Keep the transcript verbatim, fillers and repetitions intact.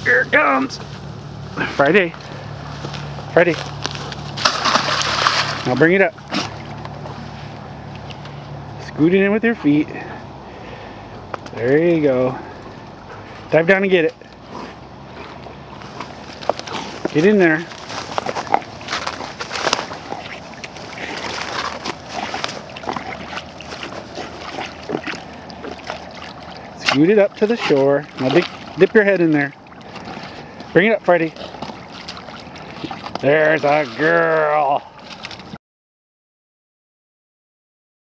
Here it comes. Friday. Friday. Now bring it up. Scoot it in with your feet. There you go. Dive down and get it. Get in there. Scoot it up to the shore. Now dip, dip your head in there. Bring it up, Friday. There's a girl.